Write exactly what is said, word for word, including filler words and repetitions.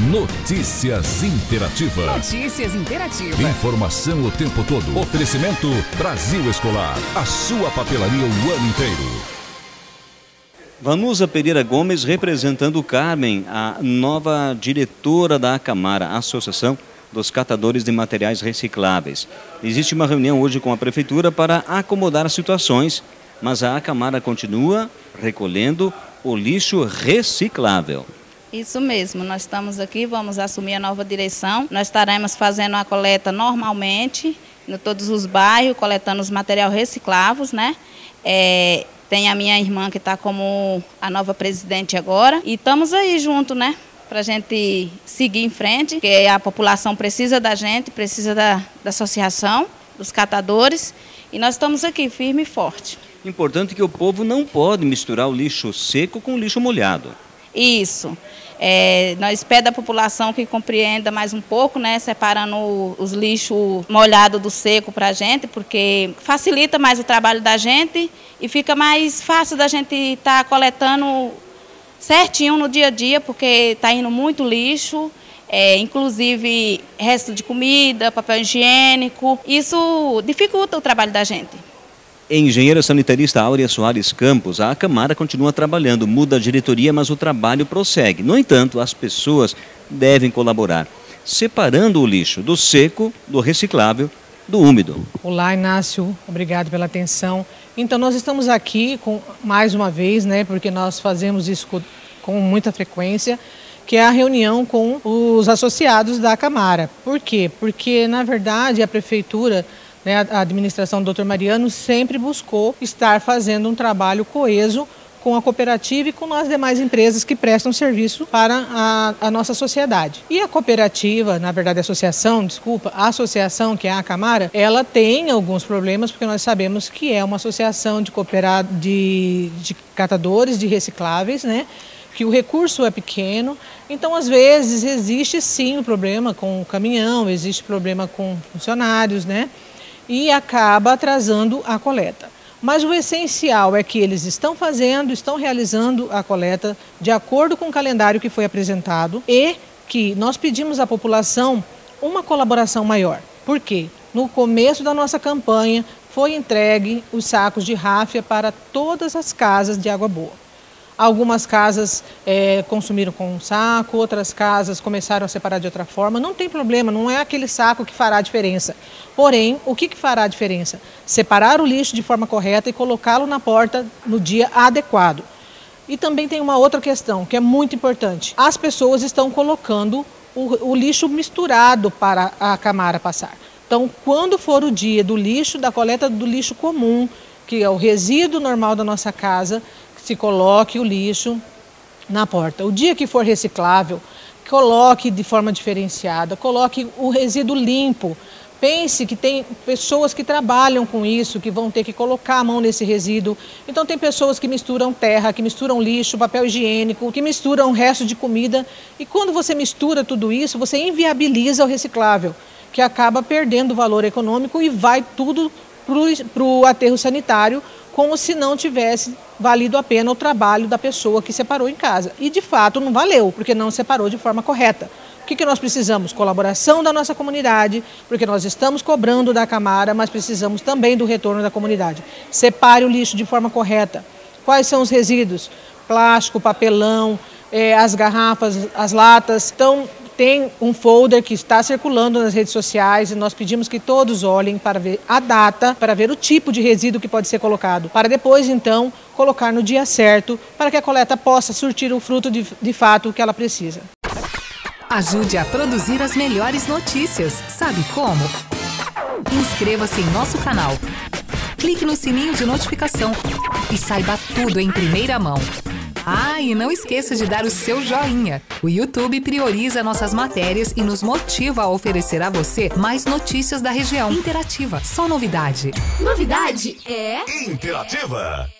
Notícias Interativa. Notícias Interativa. Informação o tempo todo. Oferecimento Brasil Escolar. A sua papelaria o ano inteiro. Vanusa Pereira Gomes, representando Carmen, a nova diretora da Acamara, Associação dos Catadores de Materiais Recicláveis. Existe uma reunião hoje com a Prefeitura para acomodar situações, mas a Acamara continua recolhendo o lixo reciclável. Isso mesmo, nós estamos aqui, vamos assumir a nova direção. Nós estaremos fazendo a coleta normalmente, em todos os bairros, coletando os materiais recicláveis, né? É, tem a minha irmã que está como a nova presidente agora. E estamos aí junto, né? Para a gente seguir em frente, porque a população precisa da gente, precisa da, da associação, dos catadores. E nós estamos aqui, firme e forte. Importante que o povo não pode misturar o lixo seco com o lixo molhado. Isso. É, nós pedimos à população que compreenda mais um pouco, né, separando os lixos molhados do seco para a gente, porque facilita mais o trabalho da gente e fica mais fácil da gente estar tá coletando certinho no dia a dia, porque está indo muito lixo, é, inclusive resto de comida, papel higiênico. Isso dificulta o trabalho da gente. Engenheira sanitarista Áurea Soares Campos, a Acamara continua trabalhando, muda a diretoria, mas o trabalho prossegue. No entanto, as pessoas devem colaborar, separando o lixo do seco, do reciclável, do úmido. Olá, Inácio, obrigado pela atenção. Então, nós estamos aqui com, mais uma vez, né, porque nós fazemos isso com, com muita frequência, que é a reunião com os associados da Acamara. Por quê? Porque, na verdade, a Prefeitura, né, a administração do doutor Mariano sempre buscou estar fazendo um trabalho coeso com a cooperativa e com as demais empresas que prestam serviço para a, a nossa sociedade. E a cooperativa, na verdade a associação, desculpa, a associação que é a Acamara, ela tem alguns problemas porque nós sabemos que é uma associação de, cooperad... de, de catadores de recicláveis, né? Que o recurso é pequeno, então às vezes existe sim o problema com o caminhão, existe problema com funcionários, né? E acaba atrasando a coleta. Mas o essencial é que eles estão fazendo, estão realizando a coleta de acordo com o calendário que foi apresentado e que nós pedimos à população uma colaboração maior. Por quê? No começo da nossa campanha foi entregue os sacos de ráfia para todas as casas de água boa. Algumas casas é, consumiram com um saco, outras casas começaram a separar de outra forma. Não tem problema, não é aquele saco que fará a diferença. Porém, o que, que fará a diferença? Separar o lixo de forma correta e colocá-lo na porta no dia adequado. E também tem uma outra questão que é muito importante. As pessoas estão colocando o, o lixo misturado para a Acamara passar. Então, quando for o dia do lixo, da coleta do lixo comum, que é o resíduo normal da nossa casa, se coloque o lixo na porta. O dia que for reciclável, coloque de forma diferenciada, coloque o resíduo limpo. Pense que tem pessoas que trabalham com isso, que vão ter que colocar a mão nesse resíduo. Então tem pessoas que misturam terra, que misturam lixo, papel higiênico, que misturam resto de comida. E quando você mistura tudo isso, você inviabiliza o reciclável, que acaba perdendo valor econômico e vai tudo para o aterro sanitário, como se não tivesse valido a pena o trabalho da pessoa que separou em casa. E de fato não valeu, porque não separou de forma correta. O que, que nós precisamos? Colaboração da nossa comunidade, porque nós estamos cobrando da Acamara, mas precisamos também do retorno da comunidade. Separe o lixo de forma correta. Quais são os resíduos? Plástico, papelão, eh, as garrafas, as latas. Então, tem um folder que está circulando nas redes sociais e nós pedimos que todos olhem para ver a data, para ver o tipo de resíduo que pode ser colocado, para depois, então, colocar no dia certo, para que a coleta possa surtir o fruto de, de fato que ela precisa. Ajude a produzir as melhores notícias. Sabe como? Inscreva-se em nosso canal. Clique no sininho de notificação e saiba tudo em primeira mão. Ah, e não esqueça de dar o seu joinha. O YouTube prioriza nossas matérias e nos motiva a oferecer a você mais notícias da região. Interativa, só novidade. Novidade é... Interativa.